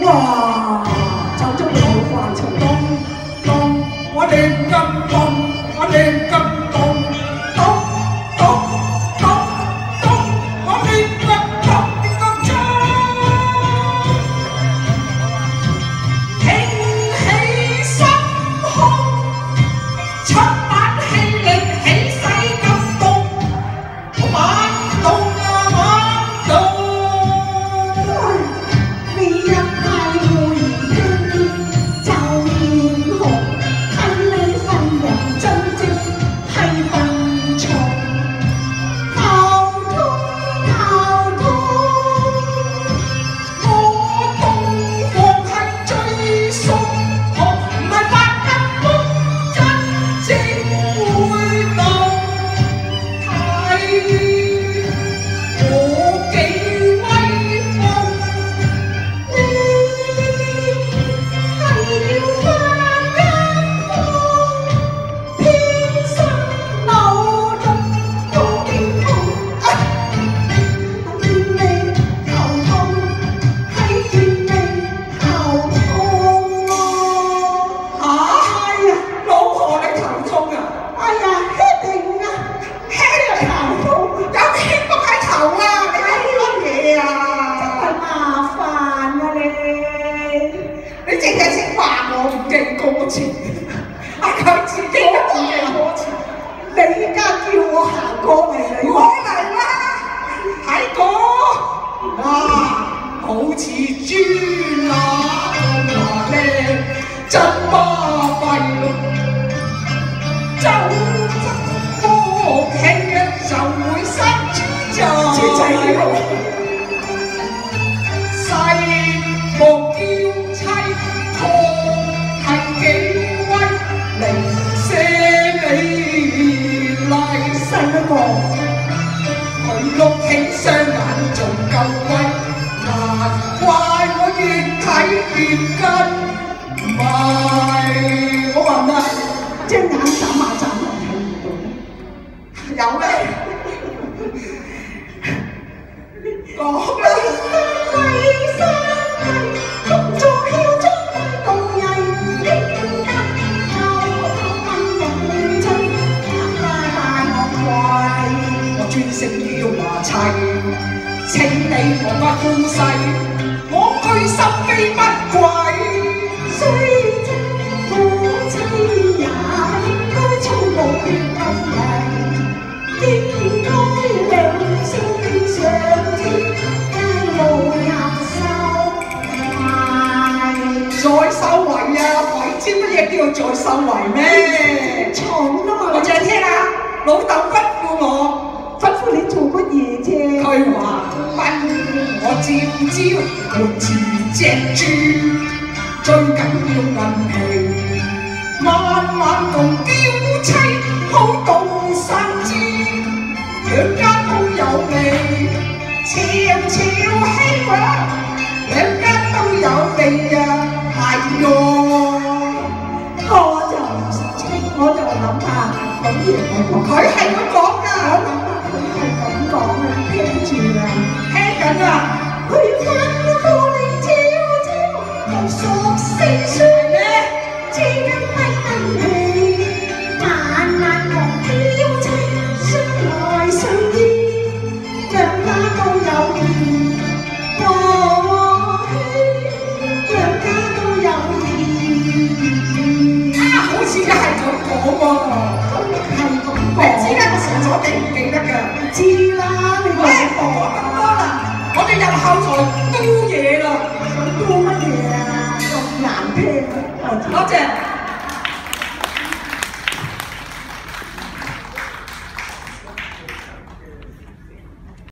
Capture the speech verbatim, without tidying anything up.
哇，走足老環從東東，我哋咁凍，我哋咁凍，凍凍凍凍，我哋咁凍咁凍。挺起心胸，出版氣力起勢咁凍，我猛凍啊猛凍。你一派會兒聽見就面紅，睇你份人真正係笨蟲，頭痛頭痛，我凍況係最熟，我唔係發緊夢，真正會凍，睇我幾威風。係要翻間房，天生流動好驚恐。我見你頭痛，係見你頭痛喎。嚇！係啊，老婆你頭痛啊？哎呀，一定啊，吃咗頭痛，有血都喺頭啊！你睇乜嘢啊？真係麻煩啊你！你淨係識話我唔記歌詞，啊佢自己都唔記歌詞。你而家叫我行過嚟，你我嚟啦，睇過哇，好似豬乸咁話咧，真巴閉咯！就福氣啊，就會生豬咋。豬仔喎！細個嬌妻確係幾威，零舍美麗。細一個，佢碌起雙眼仲夠威，難怪我越睇越跟。唔係，我話啦，隻眼眨下眨下睇唔到，有咩？講啦。專勝於華砌，請你莫不呼世，我居心非不軌。雖則夫妻也應該操勞決定嚟，應該兩相敬相知，皆無入手懷。再收圍啊！鬼知乜嘢叫做再收圍咩？重啊嘛！我淨係聽啊，老豆吩咐我。吩咐你做乜嘢啫？佢話吩我朝朝活似隻豬，最緊要運氣，晚晚同嬌妻好動身姿，兩間都有味，悄悄希望兩間都有味啊！係喎，我就唔識清，我就諗下諗嘢嚟講，佢係咁講㗎。講啊，聽住啊，聽緊啊！佢吩咐你朝朝又索性説咩？只因不能氣，晚晚同嬌妻相愛相依，兩家都有義，和氣，兩家都有義。啊，好似係咁講喎，係咁講。你知啦，我成咗地唔記得㗎。知啦，你講咁多啦，我哋入後台嘟嘢啦，想嘟乜嘢啊？咁難聽啊！多謝。